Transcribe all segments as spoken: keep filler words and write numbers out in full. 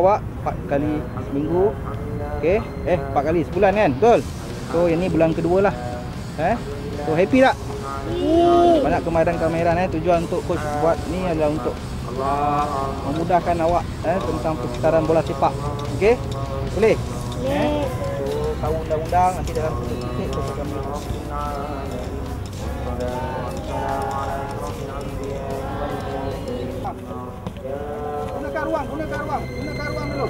awak empat kali seminggu. Okey, eh empat kali sebulan kan? Betul. So yang ni bulan kedua lah. Eh. So happy tak? Banyak kemahiran-kemahiran eh. Tujuan untuk coach buat ni adalah untuk uh, memudahkan awak eh tentang persekitaran bola sepak. Okey? Boleh? Eh. So tahu undang-undang nanti dalam titik saya akan beritahu. Gunakan ruang, gunakan ruang, gunakan ruang dulu.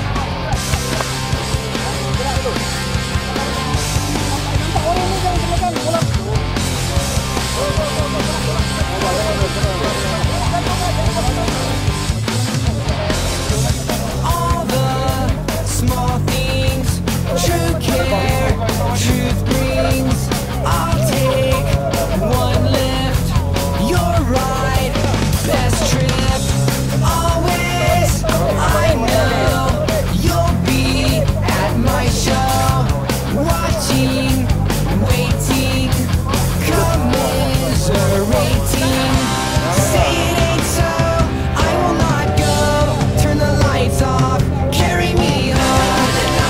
Gerak dulu. Nampak orang ni jangan gunakan bola. All the small things, true care, truth brings. I'll take one lift, you're right, best trip. Always, I know you'll be at my show, watching, waiting, commiserating. Say it ain't so, I will not go. Turn the lights off, carry me home.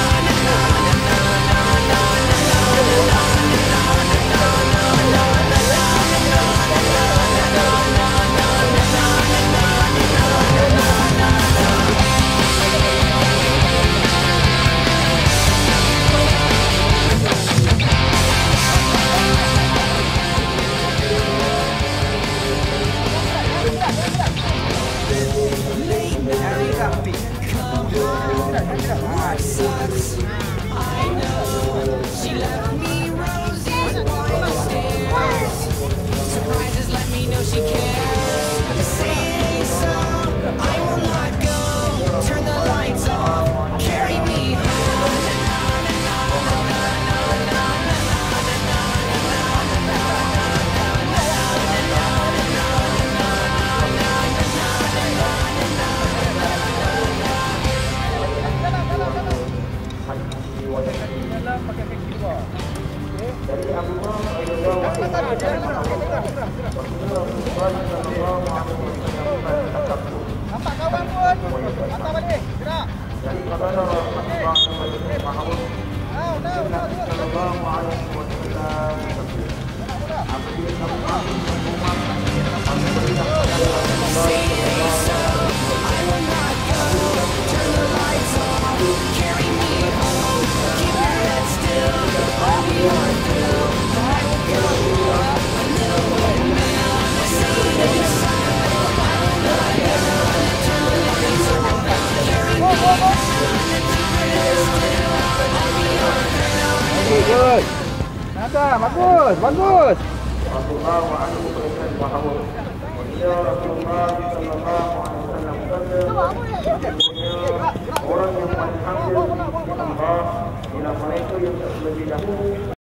Sucks. I know she left me roses on the stairs. Surprises let me know she cares. Say it ain't so, I will not go. Turn the lights off, carry me home. Nampak kawan pun. Hantar balik. Gerak. Now, now, now. Say it ain't so, I will not go. Turn the lights off, carry me home. Keep your head still, I'll be on through. I will go up a little bit now. Say it ain't so, I will not go. Turn the lights off, carry me home. Keep your head still, I'll be on through. Okay, good. Nada, bagus, bagus. Rasulullah wa anhu berikan bahawa dia Rasulullah sallallahu alaihi wasallam kata orang yang paling hamil di Allah ialah mereka yang lebih dahulu